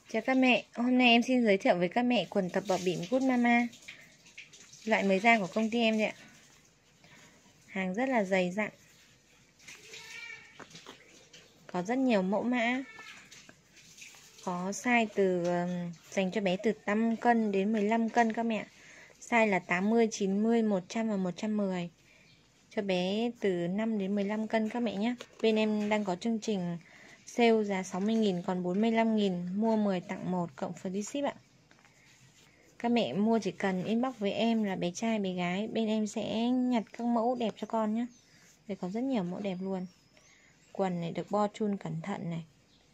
Chào các mẹ, hôm nay em xin giới thiệu với các mẹ quần tập bọ bỉm Good Mama. Loại mới ra của công ty em đấy ạ. Hàng rất là dày dặn. Có rất nhiều mẫu mã. Có size dành cho bé từ 5 cân đến 15 cân các mẹ. Size là 80, 90, 100 và 110. Cho bé từ 5 đến 15 cân các mẹ nhé. Bên em đang có chương trình sale giá 60.000 còn 45.000, mua 10 tặng 1 cộng free ship ạ. Các mẹ mua chỉ cần inbox với em là bé trai bé gái, bên em sẽ nhặt các mẫu đẹp cho con nhé. Đây có rất nhiều mẫu đẹp luôn. Quần này được bo chun cẩn thận này.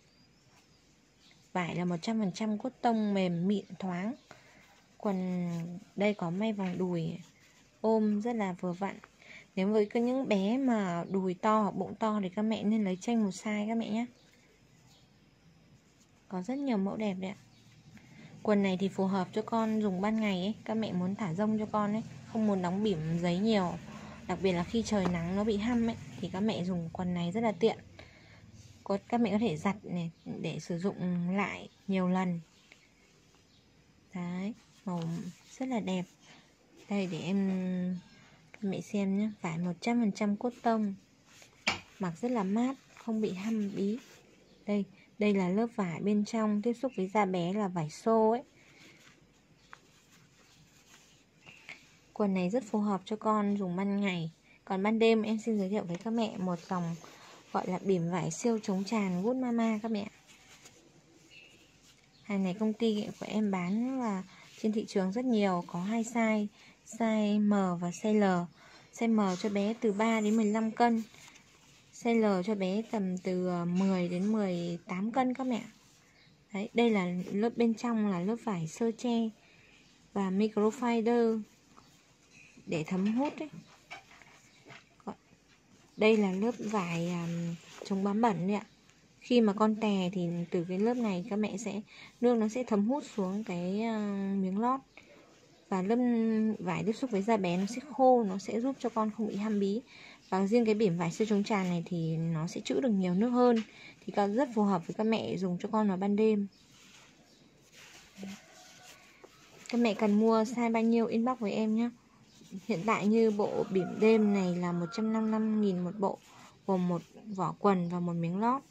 Vải là 100% cotton mềm mịn thoáng. Quần đây có may vòng đùi, ôm rất là vừa vặn. Nếu với những bé mà đùi to hoặc bụng to thì các mẹ nên lấy chênh một size các mẹ nhé. Có rất nhiều mẫu đẹp đấy ạ. Quần này thì phù hợp cho con dùng ban ngày ấy, các mẹ muốn thả rông cho con ấy, không muốn đóng bỉm giấy nhiều. Đặc biệt là khi trời nắng nó bị hăm ấy thì các mẹ dùng quần này rất là tiện. Các mẹ có thể giặt này để sử dụng lại nhiều lần. Đấy, màu rất là đẹp. Đây để các mẹ xem nhé, vải 100% cotton. Mặc rất là mát, không bị hăm bí. Đây là lớp vải bên trong tiếp xúc với da bé là vải xô ấy. Quần này rất phù hợp cho con dùng ban ngày. Còn ban đêm em xin giới thiệu với các mẹ một dòng gọi là bỉm vải siêu chống tràn Good Mama các mẹ. Hàng này công ty của em bán và trên thị trường rất nhiều, có hai size, size M và size L. Size M cho bé từ 3 đến 15 cân. Size L cho bé tầm từ 10 đến 18 cân các mẹ. Đấy, đây là lớp bên trong là lớp vải sơ che và microfiber để thấm hút ấy. Đây là lớp vải chống bám bẩn đấy ạ. Khi mà con tè thì từ cái lớp này các mẹ nước nó sẽ thấm hút xuống cái miếng lót. Và lớp vải tiếp xúc với da bé nó sẽ khô, nó sẽ giúp cho con không bị hăm bí. Và riêng cái bỉm vải siêu chống tràn này thì nó sẽ trữ được nhiều nước hơn, thì rất phù hợp với các mẹ dùng cho con vào ban đêm. Các mẹ cần mua size bao nhiêu inbox với em nhé. Hiện tại như bộ bỉm đêm này là 155.000 một bộ, gồm một vỏ quần và một miếng lót.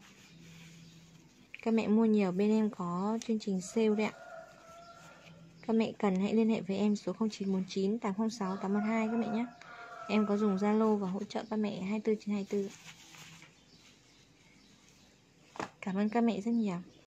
Các mẹ mua nhiều bên em có chương trình sale đấy ạ. Các mẹ cần hãy liên hệ với em số 0949 806 812 các mẹ nhé. Em có dùng Zalo và hỗ trợ các mẹ 24/24. Cảm ơn các mẹ rất nhiều.